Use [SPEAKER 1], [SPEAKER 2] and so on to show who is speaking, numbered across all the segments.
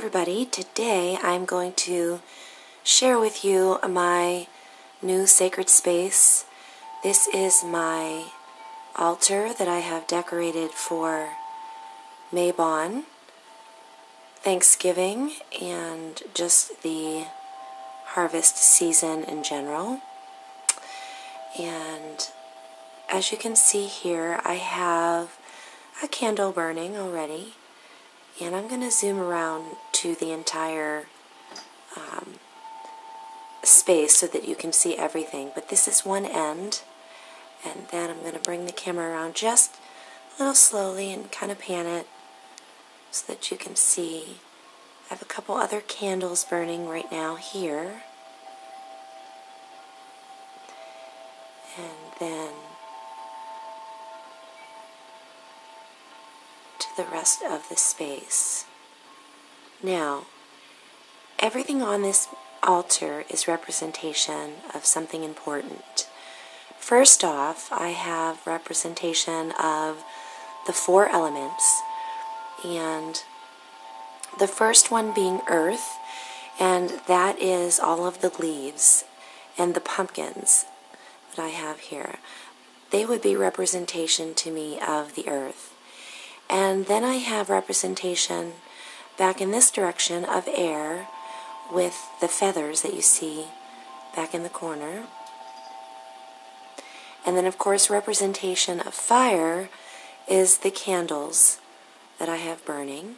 [SPEAKER 1] everybody. Today I'm going to share with you my new sacred space. This is my altar that I have decorated for Mabon, Thanksgiving, and just the harvest season in general. And as you can see here, I have a candle burning already. And I'm going to zoom around to the entire space so that you can see everything. But this is one end, and then I'm going to bring the camera around just a little slowly and kind of pan it so that you can see. I have a couple other candles burning right now here. And then the rest of the space. Now, everything on this altar is representation of something important. First off, I have representation of the 4 elements, and the first one being earth, and that is all of the leaves and the pumpkins that I have here. They would be representation to me of the earth. And then I have representation back in this direction of air with the feathers that you see back in the corner. And then, of course, representation of fire is the candles that I have burning.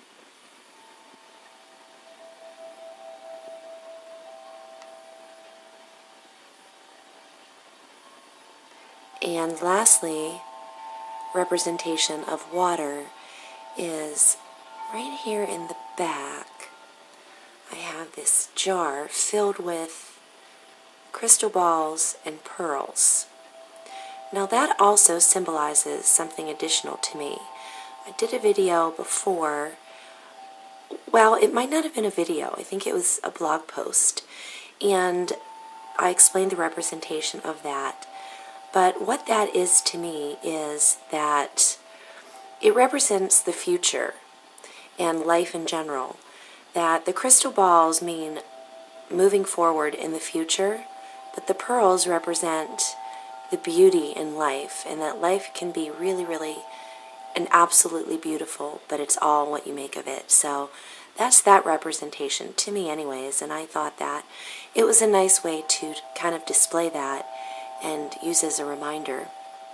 [SPEAKER 1] And lastly, representation of water is right here in the back. I have this jar filled with crystal balls and pearls. Now that also symbolizes something additional to me. I did a video before. Well, it might not have been a video. I think it was a blog post. And I explained the representation of that. But what that is to me is that it represents the future and life in general. That the crystal balls mean moving forward in the future, but the pearls represent the beauty in life, and that life can be really, really and absolutely beautiful, but it's all what you make of it. So that's that representation, to me anyways, and I thought that it was a nice way to kind of display that and use as a reminder.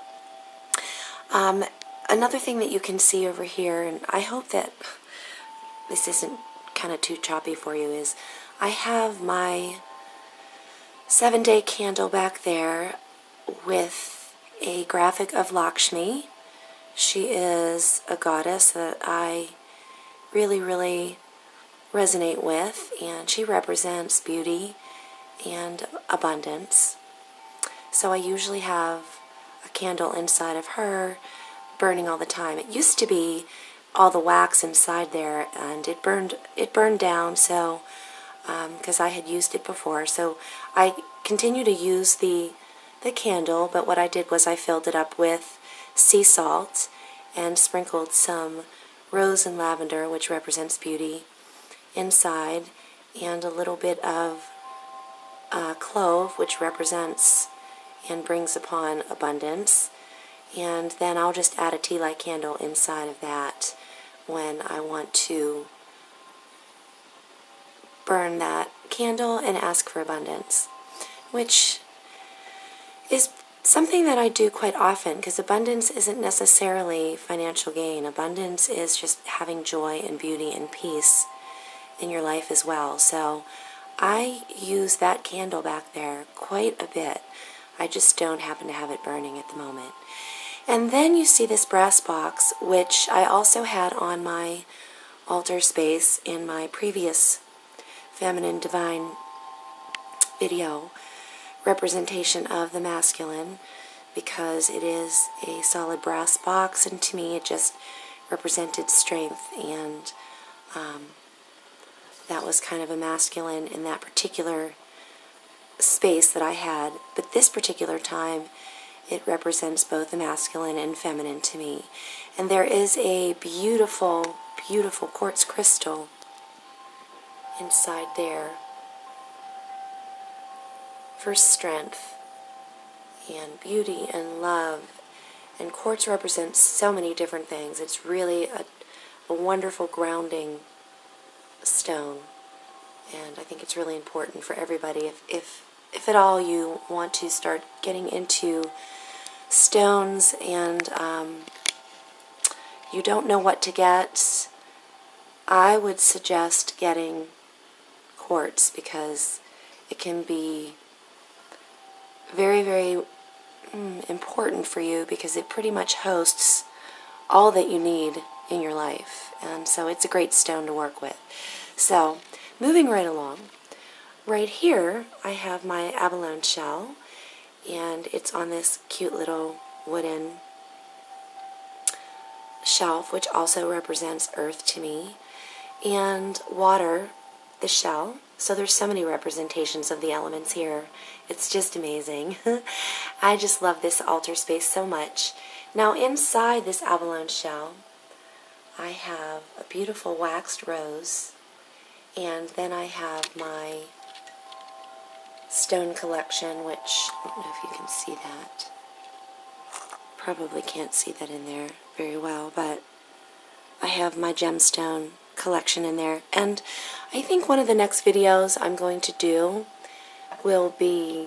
[SPEAKER 1] Another thing that you can see over here, and I hope that this isn't kind of too choppy for you, is I have my 7-day candle back there with a graphic of Lakshmi. She is a goddess that I really, really resonate with, and she represents beauty and abundance. So I usually have a candle inside of her burning all the time. It used to be all the wax inside there, and it burned down, so because I had used it before. So I continue to use the candle, but what I did was I filled it up with sea salt and sprinkled some rose and lavender, which represents beauty, inside, and a little bit of clove, which represents and brings upon abundance. And then I'll just add a tea light candle inside of that when I want to burn that candle and ask for abundance, which is something that I do quite often, because abundance isn't necessarily financial gain. Abundance is just having joy and beauty and peace in your life as well. So I use that candle back there quite a bit. I just don't happen to have it burning at the moment. And then you see this brass box, which I also had on my altar space in my previous Feminine Divine video, representation of the masculine, because it is a solid brass box, and to me it just represented strength, and that was kind of a masculine in that particular space that I had. But this particular time, it represents both the masculine and feminine to me. And there is a beautiful, beautiful quartz crystal inside there for strength and beauty and love. And quartz represents so many different things. It's really a wonderful grounding stone. And I think it's really important for everybody. If at all you want to start getting into stones and you don't know what to get, I would suggest getting quartz, because it can be very, very important for you, because it pretty much hosts all that you need in your life. And so it's a great stone to work with. So, moving right along. Right here, I have my abalone shell, and it's on this cute little wooden shelf, which also represents earth to me, and water, the shell. So there's so many representations of the elements here. It's just amazing. I just love this altar space so much. Now inside this abalone shell, I have a beautiful waxed rose, and then I have my stone collection, which I don't know if you can see that. Probably can't see that in there very well, but I have my gemstone collection in there. And I think one of the next videos I'm going to do will be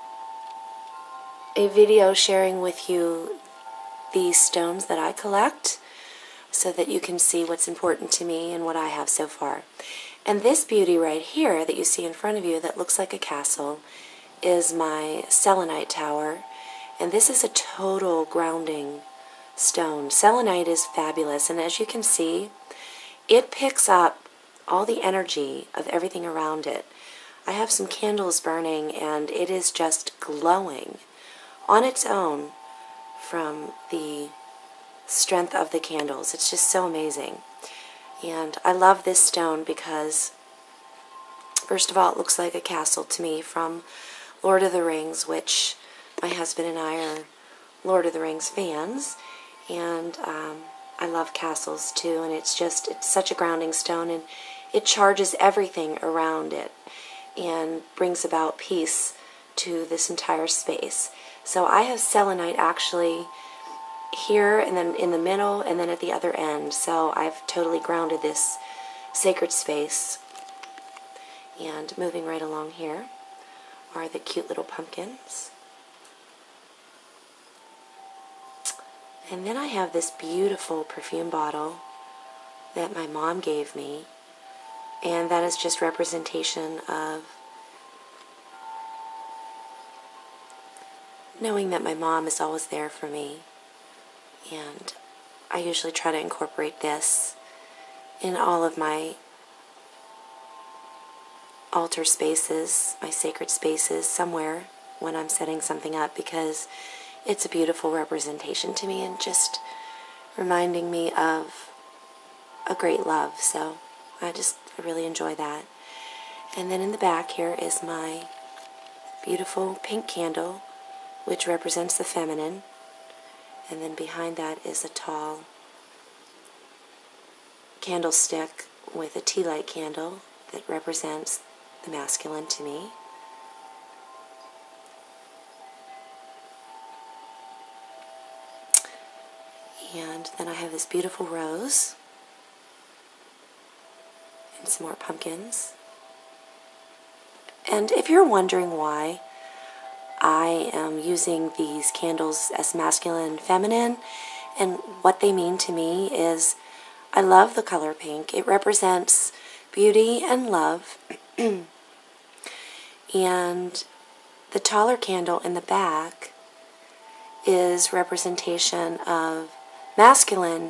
[SPEAKER 1] a video sharing with you these stones that I collect, so that you can see what's important to me and what I have so far. And this beauty right here that you see in front of you that looks like a castle is my selenite tower. And this is a total grounding stone. Selenite is fabulous, and as you can see, it picks up all the energy of everything around it. I have some candles burning, and it is just glowing on its own from the strength of the candles. It's just so amazing. And I love this stone because, first of all, it looks like a castle to me from Lord of the Rings, which my husband and I are Lord of the Rings fans, and I love castles too, and it's such a grounding stone, and it charges everything around it and brings about peace to this entire space. So I have selenite actually here, and then in the middle, and then at the other end. So I've totally grounded this sacred space. And moving right along here are the cute little pumpkins. And then I have this beautiful perfume bottle that my mom gave me, and that is just representation of knowing that my mom is always there for me. And I usually try to incorporate this in all of my altar spaces, my sacred spaces, somewhere when I'm setting something up, because it's a beautiful representation to me and just reminding me of a great love. So I really enjoy that. And then in the back here is my beautiful pink candle, which represents the feminine. And then behind that is a tall candlestick with a tea light candle that represents the masculine to me. And then I have this beautiful rose and some more pumpkins. And if you're wondering why I am using these candles as masculine and feminine, and what they mean to me is, I love the color pink. It represents beauty and love. And the taller candle in the back is representation of masculine,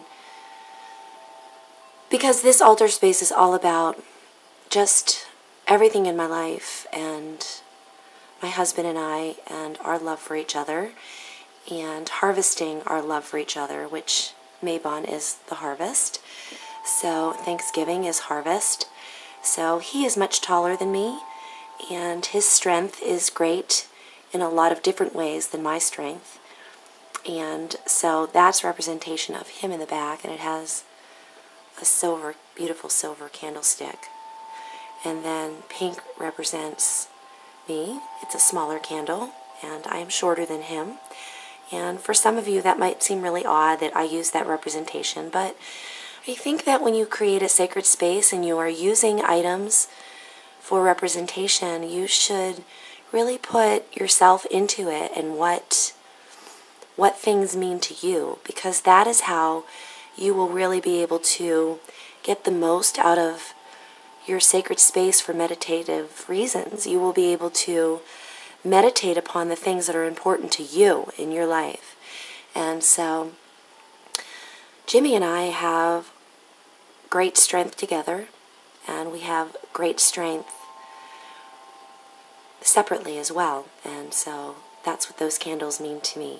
[SPEAKER 1] because this altar space is all about just everything in my life, and my husband and I, and our love for each other, and harvesting our love for each other, which Mabon is the harvest. So Thanksgiving is harvest. So he is much taller than me, and his strength is great in a lot of different ways than my strength. And so that's representation of him in the back, and it has a silver, beautiful silver candlestick. And then pink represents me. It's a smaller candle, and I am shorter than him. And for some of you, that might seem really odd that I use that representation, but I think that when you create a sacred space and you are using items for representation, you should really put yourself into it and what things mean to you, because that is how you will really be able to get the most out of your sacred space for meditative reasons. You will be able to meditate upon the things that are important to you in your life. And so Jimmy and I have great strength together, and we have great strength separately as well. And so that's what those candles mean to me.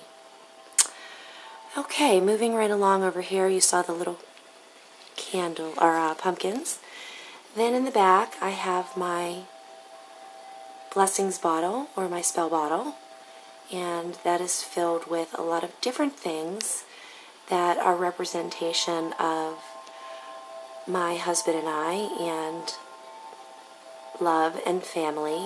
[SPEAKER 1] Okay, moving right along over here, you saw the little candle or pumpkins. Then in the back, I have my blessings bottle or my spell bottle, and that is filled with a lot of different things that are representation of my husband and I, and love and family.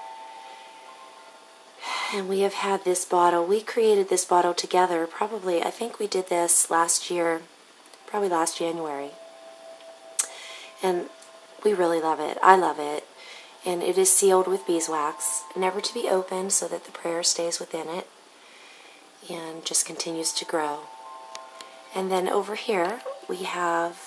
[SPEAKER 1] And we have had this bottle. We created this bottle together probably, I think we did this last year, probably last January. And we really love it. I love it. And it is sealed with beeswax, never to be opened, so that the prayer stays within it and just continues to grow. And then over here we have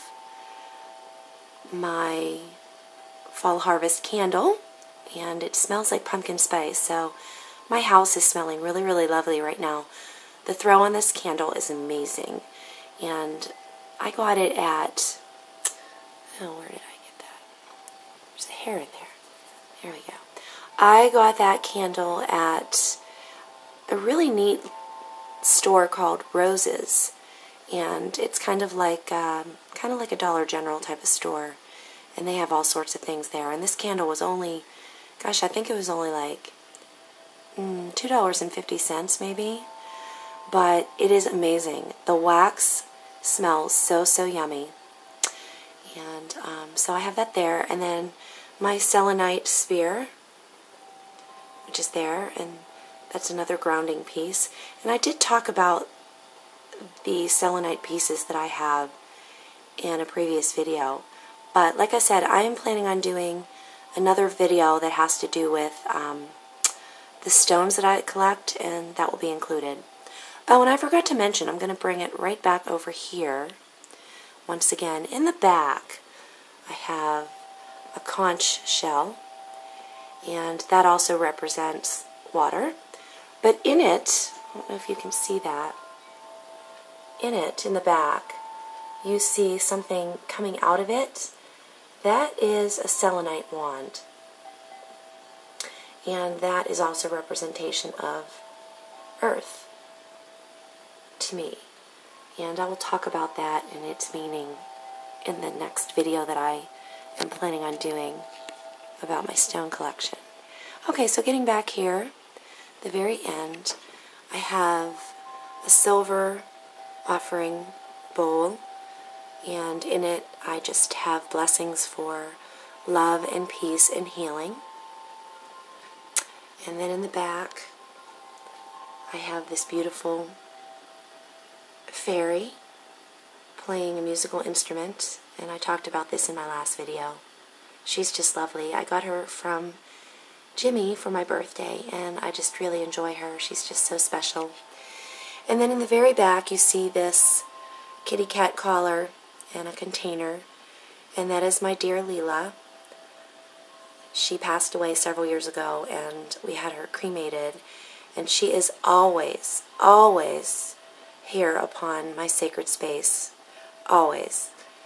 [SPEAKER 1] my fall harvest candle, and it smells like pumpkin spice. So my house is smelling really, really lovely right now. The throw on this candle is amazing. And I got it at, oh, where did I get that? There's a hair in there. There we go. I got that candle at a really neat store called Roses. And it's kind of like a Dollar General type of store. And they have all sorts of things there. And this candle was only, gosh, I think it was only like $2.50 maybe, but it is amazing. The wax smells so, so yummy. And so I have that there, and then my selenite spear, which is there, and that's another grounding piece. And I did talk about the selenite pieces that I have in a previous video, but like I said, I am planning on doing another video that has to do with the stones that I collect, and that will be included. Oh, and I forgot to mention, I'm going to bring it right back over here. Once again, in the back, I have a conch shell, and that also represents water. But in it, I don't know if you can see that, in it, in the back, you see something coming out of it. That is a selenite wand. And that is also a representation of earth to me. And I will talk about that and its meaning in the next video that I am planning on doing about my stone collection. Okay, so getting back here, the very end, I have a silver offering bowl, and in it I just have blessings for love and peace and healing. And then in the back, I have this beautiful fairy playing a musical instrument, and I talked about this in my last video. She's just lovely. I got her from Jimmy for my birthday, and I just really enjoy her. She's just so special. And then in the very back, you see this kitty cat collar and a container, and that is my dear Leela. She passed away several years ago, and we had her cremated, and she is always, always here upon my sacred space. Always.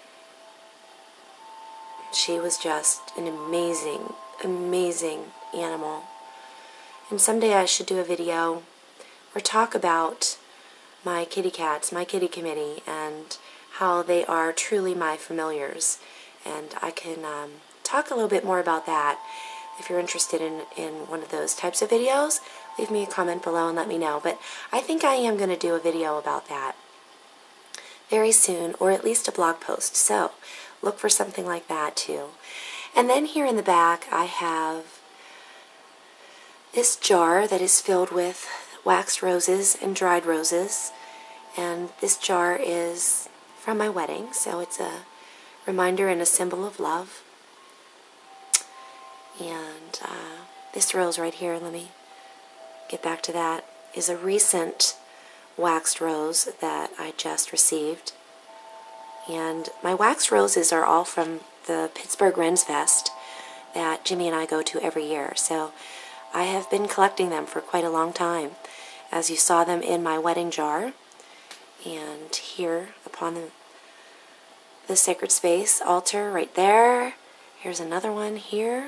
[SPEAKER 1] She was just an amazing, amazing animal. And someday I should do a video or talk about my kitty cats, my kitty committee, and how they are truly my familiars. And I can talk a little bit more about that. If you're interested in one of those types of videos, leave me a comment below and let me know. But I think I am going to do a video about that very soon, or at least a blog post. So look for something like that too. And then here in the back I have this jar that is filled with waxed roses and dried roses. And this jar is from my wedding, so it's a reminder and a symbol of love. And this rose right here, let me get back to that, is a recent waxed rose that I just received. And my waxed roses are all from the Pittsburgh Wren's Fest that Jimmy and I go to every year. So I have been collecting them for quite a long time. As you saw them in my wedding jar. And here upon the sacred space altar right there. Here's another one here.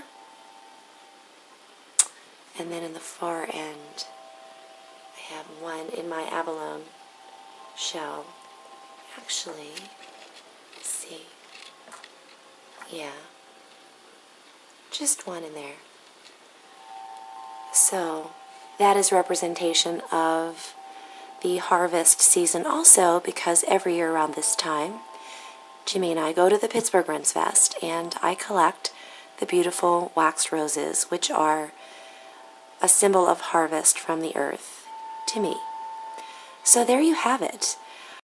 [SPEAKER 1] And then in the far end, I have one in my abalone shell. Actually, let's see. Yeah, just one in there. So that is representation of the harvest season also, because every year around this time, Jimmy and I go to the Pittsburgh Wren's Fest, and I collect the beautiful waxed roses, which are a symbol of harvest from the earth to me. So there you have it.